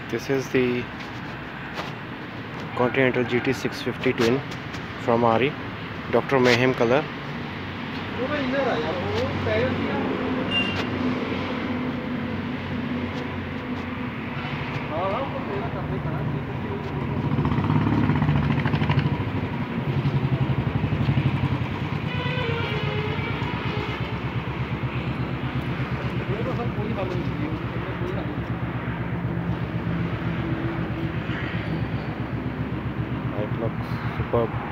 This is the Continental GT 650 twin from RE, Dr. Mayhem color. It looks superb.